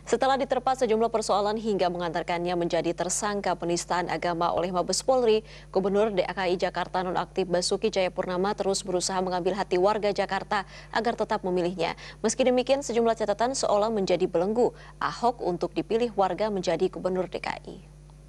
Setelah diterpa sejumlah persoalan hingga mengantarkannya menjadi tersangka penistaan agama oleh Mabes Polri, Gubernur DKI Jakarta nonaktif Basuki Cahayapurnama terus berusaha mengambil hati warga Jakarta agar tetap memilihnya. Meski demikian, sejumlah catatan seolah menjadi belenggu Ahok untuk dipilih warga menjadi Gubernur DKI.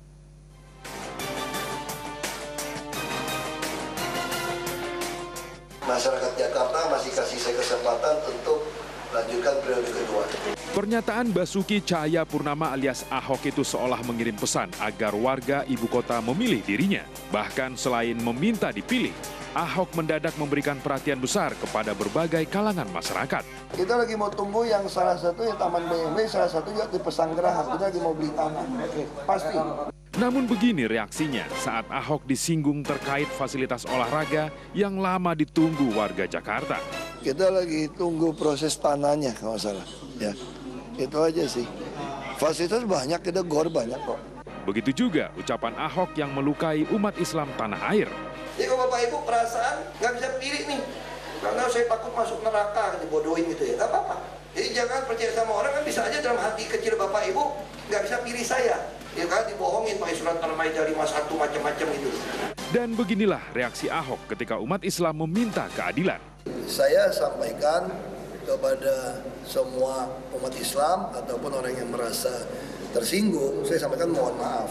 Masyarakat Jakarta masih kasih saya kesempatan untuk lanjutkan periode kedua. Pernyataan Basuki Cahayapurnama alias Ahok itu seolah mengirim pesan agar warga ibu kota memilih dirinya. Bahkan selain meminta dipilih, Ahok mendadak memberikan perhatian besar kepada berbagai kalangan masyarakat. Kita lagi mau tunggu yang salah satu ya Taman BMW, salah satu juga di Pesanggerahan. Kita lagi mau beli tanah. Oke, pasti. Namun begini reaksinya saat Ahok disinggung terkait fasilitas olahraga yang lama ditunggu warga Jakarta. Kita lagi tunggu proses tanahnya kalau salah. Ya, itu aja sih. Fasilitas banyak, kita gor banyak kok. Begitu juga ucapan Ahok yang melukai umat Islam tanah air. Jadi kalau Bapak Ibu perasaan nggak bisa pilih nih, karena saya takut masuk neraka, dibodohin gitu ya, nggak apa-apa. Jadi jangan percaya sama orang, kan bisa aja dalam hati kecil Bapak Ibu nggak bisa pilih saya. Ya kan dibohongin pakai surat Al-Maidah 51 macam-macam gitu. Dan beginilah reaksi Ahok ketika umat Islam meminta keadilan. Saya sampaikan kepada semua umat Islam ataupun orang yang merasa tersinggung, saya sampaikan mohon maaf.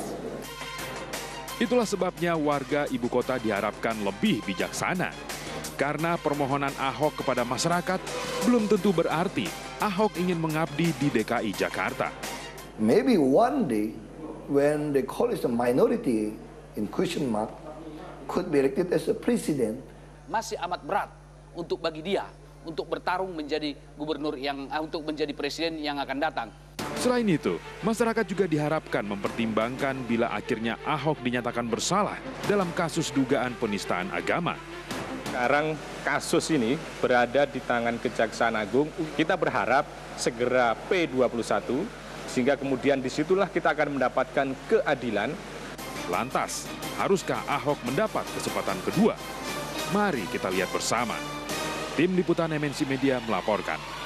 Itulah sebabnya warga ibu kota diharapkan lebih bijaksana. Karena permohonan Ahok kepada masyarakat belum tentu berarti Ahok ingin mengabdi di DKI Jakarta. Maybe one day when they call it a minority in question mark could be elected as a president. Masih amat berat untuk bagi dia untuk bertarung menjadi gubernur untuk menjadi presiden yang akan datang. Selain itu, masyarakat juga diharapkan mempertimbangkan bila akhirnya Ahok dinyatakan bersalah dalam kasus dugaan penistaan agama. Sekarang kasus ini berada di tangan Kejaksaan Agung. Kita berharap segera P21, sehingga kemudian disitulah kita akan mendapatkan keadilan. Lantas, haruskah Ahok mendapat kesempatan kedua? Mari kita lihat bersama. Tim Liputan MNC Media melaporkan.